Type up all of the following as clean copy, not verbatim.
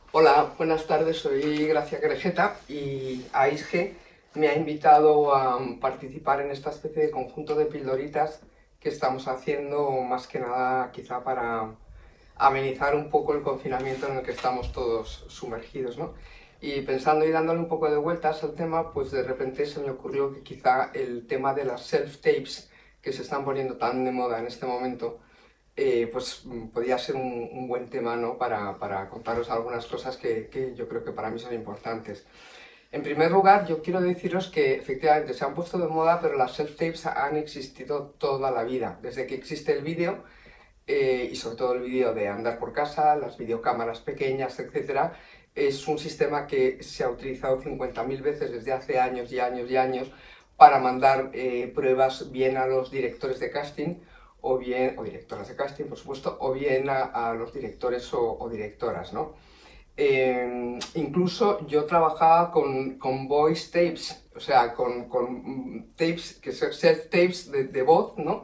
Hola, buenas tardes, soy Gracia Querejeta y AISG me ha invitado a participar en esta especie de conjunto de pildoritas que estamos haciendo más que nada quizá para amenizar un poco el confinamiento en el que estamos todos sumergidos, ¿no? Y pensando y dándole un poco de vueltas al tema, pues de repente se me ocurrió que quizá el tema de las self-tapes que se están poniendo tan de moda en este momento pues podría ser un buen tema, ¿no? para contaros algunas cosas que yo creo que para mí son importantes. En primer lugar, yo quiero deciros que efectivamente se han puesto de moda, pero las self-tapes han existido toda la vida, desde que existe el vídeo, y sobre todo el vídeo de andar por casa, las videocámaras pequeñas, etcétera. Es un sistema que se ha utilizado 50.000 veces desde hace años y años y años para mandar pruebas bien a los directores de casting o bien, o directoras de casting, por supuesto, o bien a los directores o directoras, ¿no? Incluso yo trabajaba con voice tapes, o sea, con tapes, que son self tapes de voz, ¿no?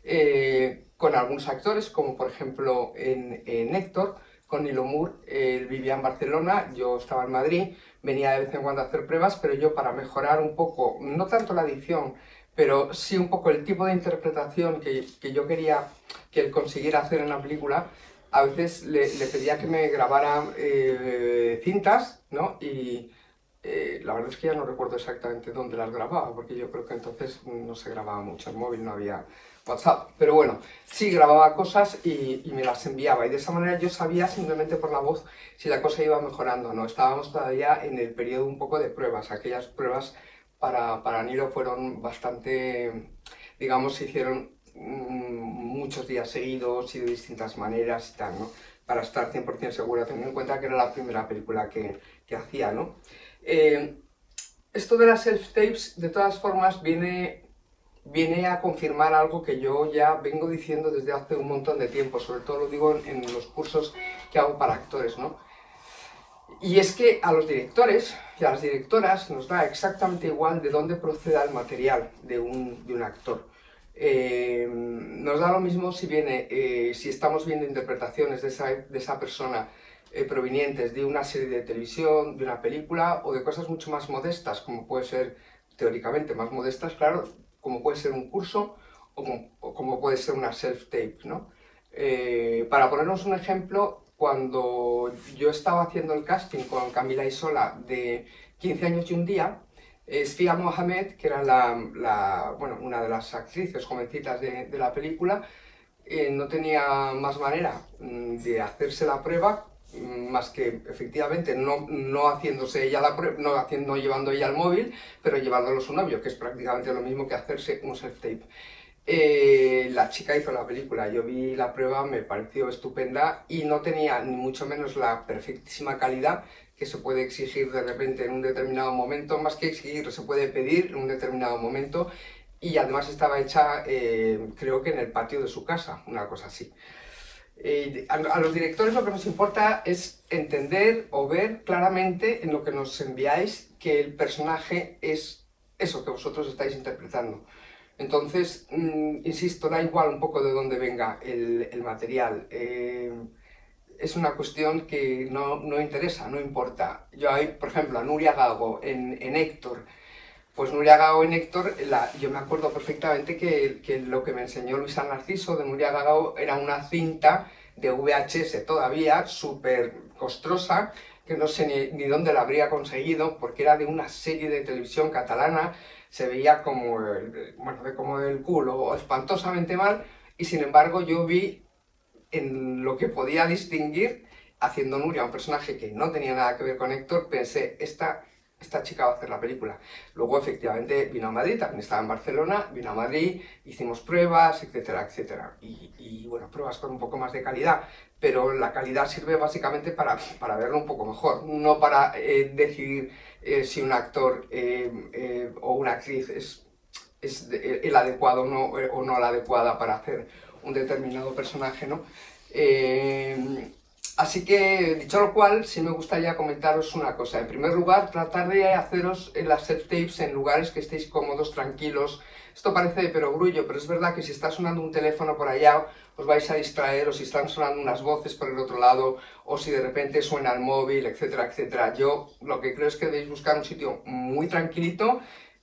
Con algunos actores, como por ejemplo en Héctor, con Nilo Moore. Él vivía en Barcelona, yo estaba en Madrid, venía de vez en cuando a hacer pruebas, pero yo para mejorar un poco, no tanto la edición, pero sí un poco el tipo de interpretación que yo quería que él consiguiera hacer en la película, a veces le pedía que me grabara cintas, ¿no? Y la verdad es que ya no recuerdo exactamente dónde las grababa, porque yo creo que entonces no se grababa mucho el móvil, no había WhatsApp. Pero bueno, sí grababa cosas y me las enviaba. Y de esa manera yo sabía simplemente por la voz si la cosa iba mejorando o no. Estábamos todavía en el periodo un poco de pruebas. Aquellas pruebas para Niro fueron bastante, digamos, se hicieron muchos días seguidos y de distintas maneras y tal, ¿no? Para estar 100% segura, teniendo en cuenta que era la primera película que hacía, ¿no? Eh, Esto de las self-tapes, de todas formas, viene a confirmar algo que yo ya vengo diciendo desde hace un montón de tiempo, sobre todo lo digo en los cursos que hago para actores, ¿no? Y es que a los directores y a las directoras nos da exactamente igual de dónde proceda el material de un actor. Nos da lo mismo si viene, si estamos viendo interpretaciones de esa persona provenientes de una serie de televisión, de una película o de cosas mucho más modestas, como puede ser, teóricamente más modestas, claro, como puede ser un curso o como puede ser una self-tape, ¿no? Para ponernos un ejemplo, cuando yo estaba haciendo el casting con Camila Isola de 15 años y un día, Sfia Mohamed, que era bueno, una de las actrices jovencitas de la película, no tenía más manera de hacerse la prueba más que efectivamente no haciéndose ella la prueba, no llevando ella el móvil, pero llevándolo su novio, que es prácticamente lo mismo que hacerse un self-tape. La chica hizo la película, yo vi la prueba, me pareció estupenda y no tenía ni mucho menos la perfectísima calidad que se puede exigir de repente en un determinado momento, más que exigir, se puede pedir en un determinado momento, y además estaba hecha, creo que en el patio de su casa, una cosa así. A los directores lo que nos importa es entender o ver claramente en lo que nos enviáis que el personaje es eso que vosotros estáis interpretando. Entonces, insisto, da igual un poco de dónde venga el material. Es una cuestión que no interesa, no importa. Yo hay, por ejemplo, a Nuria Gago en Héctor. Pues Nuria Gago en Héctor, yo me acuerdo perfectamente que lo que me enseñó Luisa Narciso de Nuria Gago era una cinta de VHS todavía, súper costrosa, que no sé ni dónde la habría conseguido, porque era de una serie de televisión catalana, se veía como, bueno, como el culo, espantosamente mal, y sin embargo yo vi en lo que podía distinguir, haciendo Nuria un personaje que no tenía nada que ver con Héctor, pensé, esta chica va a hacer la película. Luego, efectivamente, vino a Madrid, también estaba en Barcelona, vino a Madrid, hicimos pruebas, etcétera, etcétera. Bueno, pruebas con un poco más de calidad, pero la calidad sirve básicamente para verlo un poco mejor, no para decidir si un actor o una actriz es el adecuado o no la adecuada para hacer un determinado personaje, ¿no? Así que, dicho lo cual, sí me gustaría comentaros una cosa. En primer lugar, tratar de haceros las self-tapes en lugares que estéis cómodos, tranquilos, Esto parece de perogrullo, pero es verdad que si está sonando un teléfono por allá, os vais a distraer, o si están sonando unas voces por el otro lado, o si de repente suena el móvil, etcétera, etcétera. Yo lo que creo es que debéis buscar un sitio muy tranquilito,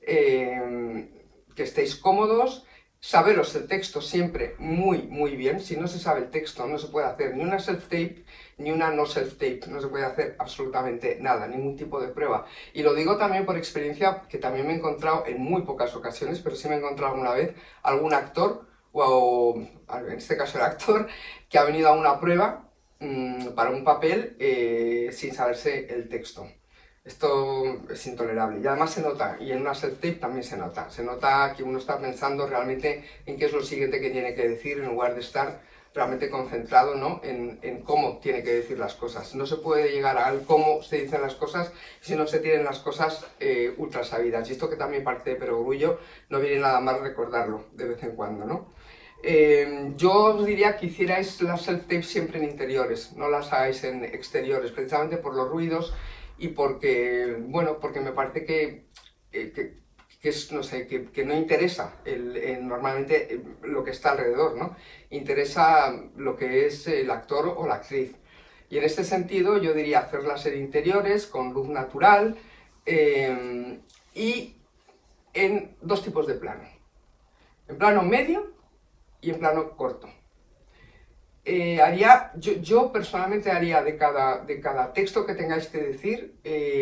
que estéis cómodos, saberos el texto siempre muy bien. Si no se sabe el texto no se puede hacer ni una self-tape ni una no self-tape, no se puede hacer absolutamente nada, ningún tipo de prueba. Y lo digo también por experiencia, que también me he encontrado en muy pocas ocasiones, pero sí me he encontrado alguna vez algún actor, o en este caso el actor, que ha venido a una prueba para un papel sin saberse el texto. Esto es intolerable y además se nota, y en una self-tape también se nota que uno está pensando realmente en qué es lo siguiente que tiene que decir en lugar de estar realmente concentrado, ¿no?, en cómo tiene que decir las cosas. No se puede llegar al cómo se dicen las cosas si no se tienen las cosas ultra sabidas, y esto que también parece de perogrullo, no viene nada mal recordarlo de vez en cuando, ¿no? Yo os diría que hicierais las self-tapes siempre en interiores, no las hagáis en exteriores, precisamente por los ruidos y porque, bueno, porque me parece que es, no sé, que no interesa normalmente lo que está alrededor, ¿no? Interesa lo que es el actor o la actriz. Y en este sentido yo diría hacerlas en interiores, con luz natural y en dos tipos de plano. En plano medio y en plano corto. Yo personalmente haría de cada texto que tengáis que decir,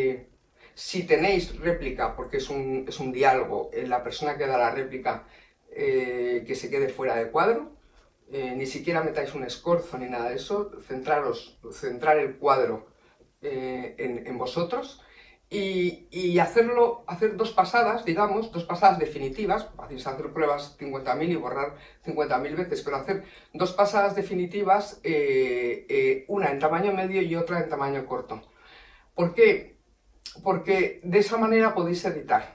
si tenéis réplica, porque es un diálogo, la persona que da la réplica que se quede fuera de cuadro, ni siquiera metáis un escorzo ni nada de eso, centrar el cuadro en vosotros, y hacer dos pasadas, digamos, dos pasadas definitivas. Podéis hacer pruebas 50.000 y borrar 50.000 veces, pero hacer dos pasadas definitivas, una en tamaño medio y otra en tamaño corto. ¿Por qué? Porque de esa manera podéis editar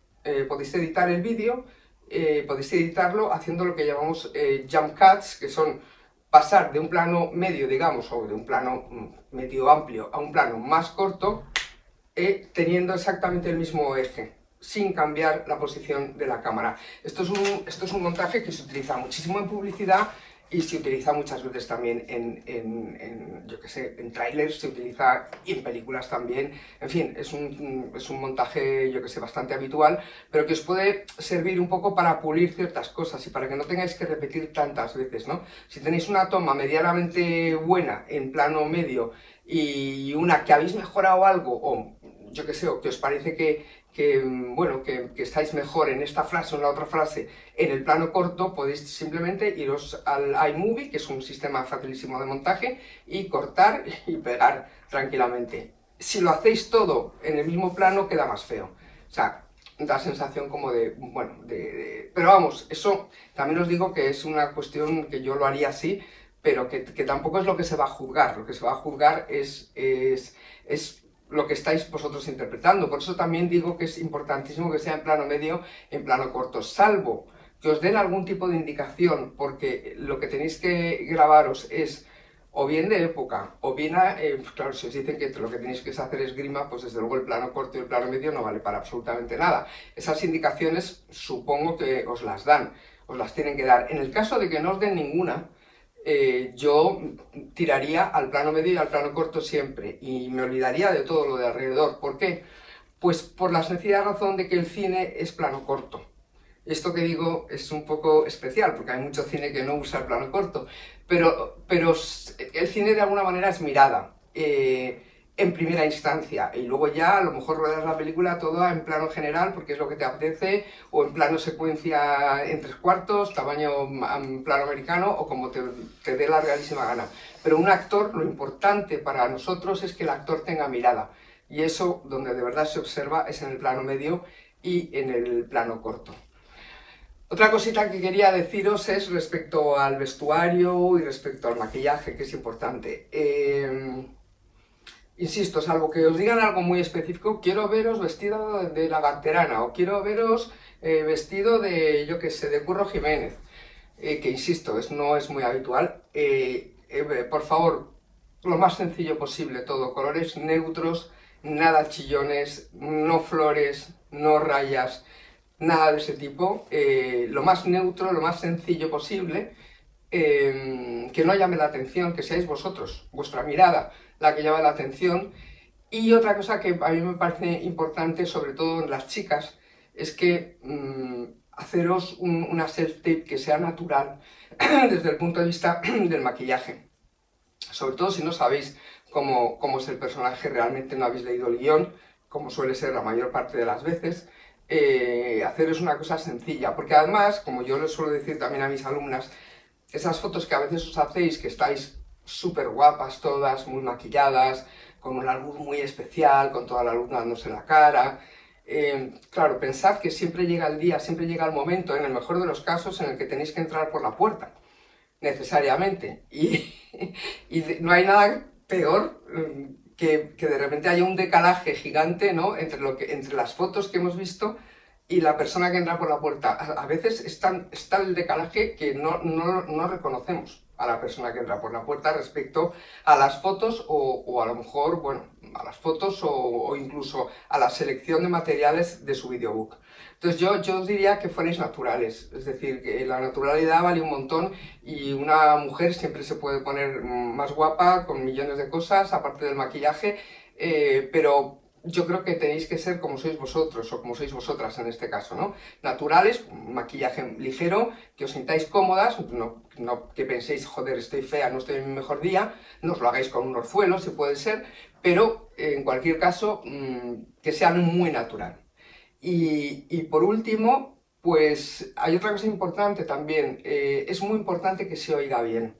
el vídeo, podéis editarlo haciendo lo que llamamos jump cuts, que son pasar de un plano medio, digamos, o de un plano medio amplio a un plano más corto, teniendo exactamente el mismo eje, sin cambiar la posición de la cámara. Esto es un montaje que se utiliza muchísimo en publicidad y se utiliza muchas veces también yo qué sé, en trailers, se utiliza y en películas también. En fin, es un montaje, yo que sé, bastante habitual, pero que os puede servir un poco para pulir ciertas cosas y para que no tengáis que repetir tantas veces, ¿no? Si tenéis una toma medianamente buena en plano medio y una que habéis mejorado algo, o yo que sé, o que os parece bueno, que estáis mejor en esta frase o en la otra frase en el plano corto, podéis simplemente iros al iMovie, que es un sistema facilísimo de montaje, y cortar y pegar tranquilamente. Si lo hacéis todo en el mismo plano, queda más feo. O sea, da sensación como de, bueno, pero vamos, eso también os digo que es una cuestión que yo lo haría así, pero que tampoco es lo que se va a juzgar. Lo que se va a juzgar es lo que estáis vosotros interpretando. Por eso también digo que es importantísimo que sea en plano medio, en plano corto, salvo que os den algún tipo de indicación, porque lo que tenéis que grabaros es o bien de época, o bien, claro, si os dicen que lo que tenéis que hacer es grima, pues desde luego el plano corto y el plano medio no vale para absolutamente nada. Esas indicaciones supongo que os las dan, os las tienen que dar. En el caso de que no os den ninguna, yo tiraría al plano medio y al plano corto siempre, y me olvidaría de todo lo de alrededor. ¿Por qué? Pues por la sencilla razón de que el cine es plano corto. Esto que digo es un poco especial, porque hay mucho cine que no usa el plano corto, pero el cine de alguna manera es mirada, en primera instancia, y luego ya a lo mejor ruedas la película toda en plano general porque es lo que te apetece, o en plano secuencia en 3/4, tamaño plano americano, o como te dé la realísima gana. Pero un actor, lo importante para nosotros es que el actor tenga mirada, y eso donde de verdad se observa es en el plano medio y en el plano corto. Otra cosita que quería deciros es respecto al vestuario y respecto al maquillaje, que es importante. Insisto, salvo que os digan algo muy específico, quiero veros vestido de lagarterana, o quiero veros vestido de, yo qué sé, de Curro Jiménez, que insisto, no es muy habitual. Por favor, lo más sencillo posible todo, colores neutros, nada chillones, no flores, no rayas. nada de ese tipo, lo más neutro, lo más sencillo posible, que no llame la atención, que seáis vosotros, vuestra mirada, la que llama la atención. Y otra cosa que a mí me parece importante, sobre todo en las chicas, es que haceros una self-tape que sea natural desde el punto de vista del maquillaje. Sobre todo si no sabéis cómo es el personaje, realmente no habéis leído el guión, como suele ser la mayor parte de las veces, haceros una cosa sencilla. Porque además, como yo les suelo decir también a mis alumnas, esas fotos que a veces os hacéis, que estáis súper guapas todas, muy maquilladas, con una luz muy especial, con toda la luz dándose en la cara. Claro, pensad que siempre llega el día, siempre llega el momento, en el mejor de los casos, en el que tenéis que entrar por la puerta, necesariamente. Y no hay nada peor que de repente haya un decalaje gigante, ¿no?, entre las fotos que hemos visto y la persona que entra por la puerta. A veces está el decalaje que no reconocemos a la persona que entra por la puerta respecto a las fotos o a lo mejor, bueno, a las fotos o incluso a la selección de materiales de su videobook. Entonces yo os diría que fuerais naturales, es decir, que la naturalidad vale un montón y una mujer siempre se puede poner más guapa con millones de cosas, aparte del maquillaje, pero yo creo que tenéis que ser como sois vosotros o como sois vosotras en este caso, ¿no? Naturales, maquillaje ligero, que os sintáis cómodas, no que penséis, joder, estoy fea, no estoy en mi mejor día, no os lo hagáis con un orzuelo, si puede ser, pero en cualquier caso, que sean muy natural. Y por último, pues hay otra cosa importante también, es muy importante que se oiga bien.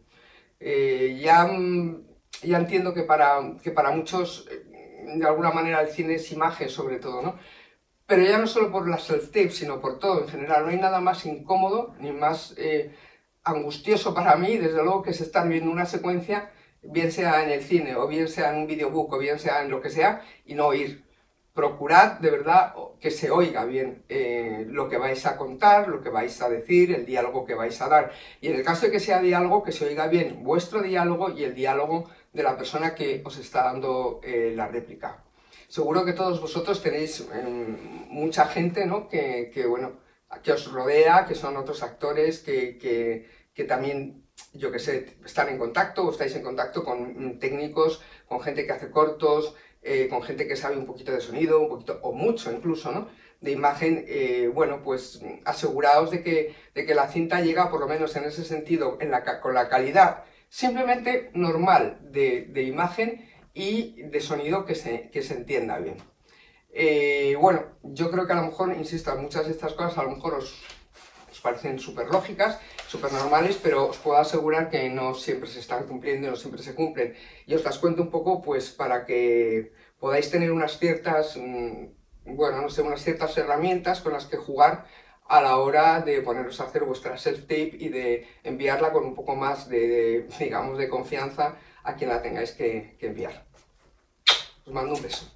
Ya entiendo que para muchos, de alguna manera, el cine es imagen sobre todo, ¿no? Pero ya no solo por las self-tape, sino por todo en general. No hay nada más incómodo ni más angustioso para mí, desde luego, que es estar viendo una secuencia, bien sea en el cine, o bien sea en un videobook, o bien sea en lo que sea, y no oír. Procurad de verdad que se oiga bien lo que vais a contar, lo que vais a decir, el diálogo que vais a dar. Y en el caso de que sea diálogo, que se oiga bien vuestro diálogo y el diálogo de la persona que os está dando la réplica. Seguro que todos vosotros tenéis mucha gente, ¿no?, bueno, que os rodea, que son otros actores, que también, yo que sé, están en contacto o estáis en contacto con técnicos, con gente que hace cortos, con gente que sabe un poquito de sonido, un poquito, o mucho incluso, ¿no?, de imagen. Bueno, pues aseguraos de que la cinta llega, por lo menos en ese sentido, con la calidad simplemente normal de imagen y de sonido que se entienda bien. Bueno, yo creo que a lo mejor, insisto, muchas de estas cosas a lo mejor os parecen súper lógicas, súper normales, pero os puedo asegurar que no siempre se están cumpliendo, no siempre se cumplen. Y os las cuento un poco pues para que podáis tener unas ciertas, bueno, no sé, unas ciertas herramientas con las que jugar a la hora de poneros a hacer vuestra self-tape y de enviarla con un poco más digamos, de confianza a quien la tengáis que enviar. Os mando un beso.